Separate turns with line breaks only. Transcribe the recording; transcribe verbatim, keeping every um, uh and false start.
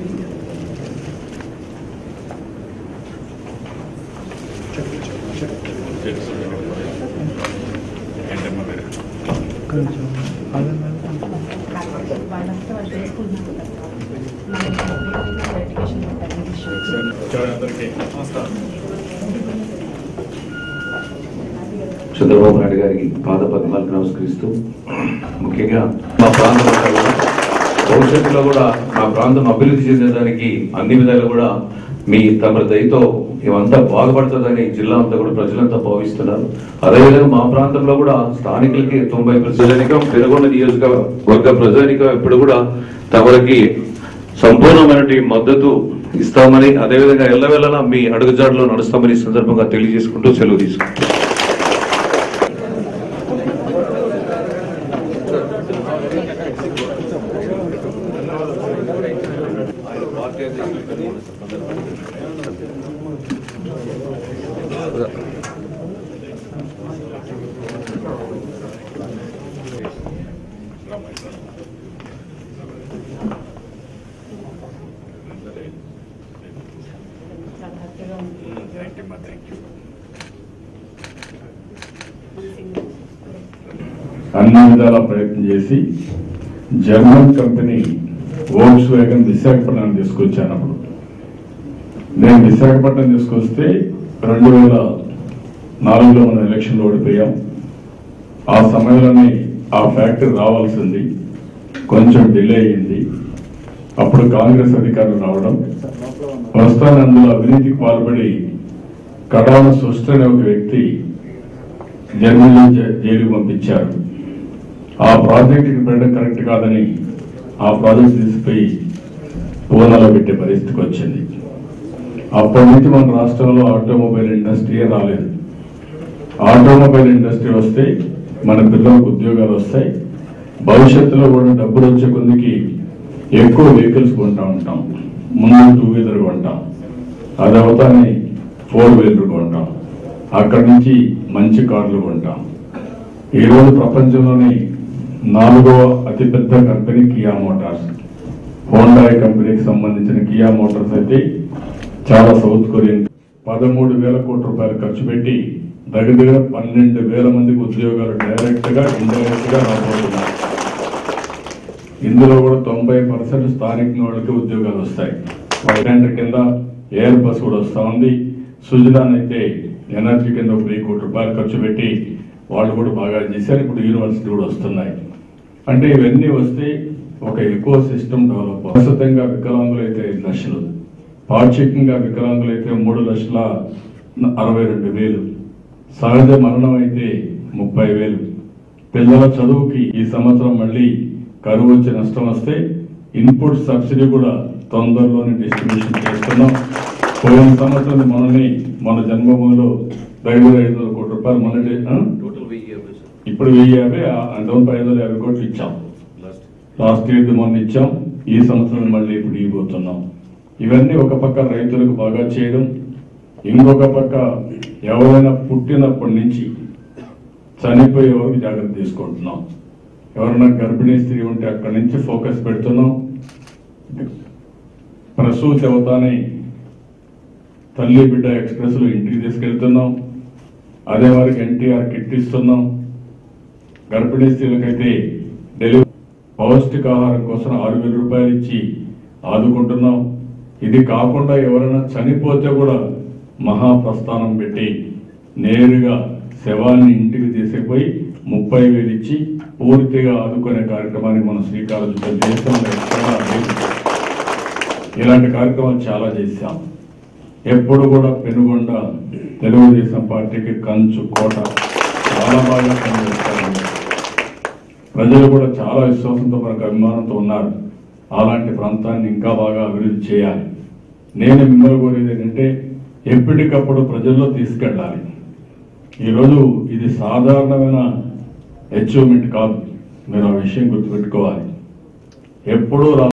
చంద్రబాబు నాయుడు గారికి పాద పద్మాలకు నమస్కరిస్తూ ముఖ్యంగా మా ప్రాంతంలో భవిష్యత్తులో కూడా మా ప్రాంతం అభివృద్ధి చెందడానికి అన్ని విధాలు కూడా మీ తమ దయతో ఇవంతా బాగుపడుతుందని జిల్లా అంతా కూడా ప్రజలంతా భావిస్తున్నారు. అదేవిధంగా మా ప్రాంతంలో కూడా స్థానికులకి తొంభై ప్రజానికం పెనుగొండ నియోజకవర్గ ప్రజానికం ఇప్పుడు కూడా తమకి సంపూర్ణమైనటువంటి మద్దతు ఇస్తామని, అదేవిధంగా ఎల్లవేళలా మీ అడుగుజాడలో నడుస్తామని సందర్భంగా తెలియజేసుకుంటూ సెలవు తీసుకుంటాం.
అన్ని విధాల ప్రయత్నం చేసి German company Volkswagen Visakhapatnam తీసుకొచ్చానప్పుడు నేను విశాఖపట్నం తీసుకొస్తే రెండు వేల నాలుగులో మనం ఎలక్షన్లో ఓడిపోయాం. ఆ సమయంలోనే ఆ ఫ్యాక్టరీ రావాల్సింది, కొంచెం డిలే అయింది. అప్పుడు కాంగ్రెస్ అధికారులు రావడం, ప్రస్తుతాన్ని అందులో అవినీతికి పాల్పడి కడాన సృష్టి అనే ఒక వ్యక్తి జర్మనీ జైలుకు పంపించారు. ఆ ప్రాజెక్టుకి పెట్టడం కరెక్ట్ కాదని ఆ ప్రాజెక్ట్ తీసిపోయి పూనాలో పెట్టే పరిస్థితికి వచ్చింది. అప్పటి నుంచి మన రాష్ట్రంలో ఆటోమొబైల్ ఇండస్ట్రీయే రాలేదు. ఆటోమొబైల్ ఇండస్ట్రీ వస్తే మన పిల్లలకు ఉద్యోగాలు వస్తాయి, భవిష్యత్తులో కూడా డబ్బులు వచ్చే కొద్దికి ఎక్కువ వెహికల్స్ కొంటా ఉంటాం. ముందు టూ వీలర్ కొంటాం, అది అవుతానే ఫోర్ వీలర్ కొంటాం, అక్కడి నుంచి మంచి కార్లు కొంటాం. ఈరోజు ప్రపంచంలోని నాలుగవ అతిపెద్ద కంపెనీ కియా మోటార్స్. హోండాయ్ కంపెనీకి సంబంధించిన కియా మోటార్స్ అయితే చాలా సౌత్ కొరియన్ పదమూడు వేల కోట్ల రూపాయలు ఖర్చు పెట్టి దగ్గర దగ్గర పన్నెండు వేల మందికి ఉద్యోగాలు డైరెక్ట్ గా ఇండైరెక్ట్ గా రాబోతున్నారు. ఇందులో కూడా తొంభై పర్సెంట్ స్థానిక వాళ్ళకి ఉద్యోగాలు వస్తాయి. వాళ్ళ కింద ఎయిర్ బస్ కూడా వస్తా ఉంది. సుజలాన్ అయితే ఎనర్జీ కింద ఒక వెయ్యి కోట్ల రూపాయలు ఖర్చు పెట్టి వాళ్ళు కూడా బాగా చేశారు. ఇప్పుడు యూనివర్సిటీ కూడా వస్తున్నాయి. అంటే ఇవన్నీ వస్తే ఒక ఎకో సిస్టమ్ డెవలప్. ప్రస్తుతంగా వికలాంగులు అయితే ఐదు లక్షలు, పాక్షికంగా వికలాంగులు అయితే మూడు లక్షల అరవై రెండు వేలు, సహజ మరణం అయితే ముప్పై వేలు. పిల్లల చదువుకి ఈ సంవత్సరం మళ్ళీ కరువు వచ్చి నష్టం వస్తే ఇన్పుట్ సబ్సిడీ కూడా తొందరలోనే డిస్ట్రిబ్యూషన్ చేస్తున్నాం. పోయిన సంవత్సరం మనని మన జన్మభూమిలో దగ్గర ఐదు వందల కోట్ల రూపాయలు మొన్నటి ఇప్పుడు వెయ్యి యాభై అంతమంది ఐదు వందల యాభై కోట్లు ఇచ్చాం. లాస్ట్ ఇయర్ మొన్న ఇచ్చాం, ఈ సంవత్సరం మళ్ళీ ఇప్పుడు ఇవ్వబోతున్నాం. ఇవన్నీ ఒక పక్క రైతులకు బాగా చేయడం, ఇంకొక పక్క ఎవరైనా పుట్టినప్పటి నుంచి చనిపోయే వరకు జాగ్రత్త తీసుకుంటున్నాం. ఎవరైనా గర్భిణీ స్త్రీ ఉంటే అక్కడి నుంచి ఫోకస్ పెడుతున్నాం. ప్రసూతి అవుతానే తల్లి బిడ్డ ఎక్స్ప్రెస్ లో ఇంటికి తీసుకెళ్తున్నాం. అదే వారికి ఎన్టీఆర్ కిట్ ఇస్తున్నాం. గర్భిణీ స్త్రీలకైతే డెలివరీ పౌష్టికాహారం కోసం ఆరు వేల రూపాయలు ఇచ్చి ఆదుకుంటున్నాం. ఇది కాకుండా ఎవరైనా చనిపోతే కూడా మహాప్రస్థానం పెట్టి నేరుగా శవాన్ని ఇంటికి తీసుకుపోయి ముప్పై వేలు ఇచ్చి పూర్తిగా ఆదుకునే కార్యక్రమాన్ని మనం శ్రీకారం చేస్తాం. ఇలాంటి కార్యక్రమాలు చాలా చేశాం. ఎప్పుడు కూడా పెనుగొండ తెలుగుదేశం పార్టీకి కంచు కోట, చాలా బాగా పనిచేస్తారు. ప్రజలు కూడా చాలా విశ్వాసంతో మనకు అభిమానంతో ఉన్నారు. అలాంటి ప్రాంతాన్ని ఇంకా బాగా అభివృద్ధి చేయాలి. నేను మిమ్మల్ని కోరేది ఏంటంటే ఎప్పటికప్పుడు ప్రజల్లో తీసుకెళ్ళాలి. ఈరోజు ఇది సాధారణమైన అచీవ్మెంట్ కాదు, మీరు ఆ విషయం గుర్తుపెట్టుకోవాలి. ఎప్పుడూ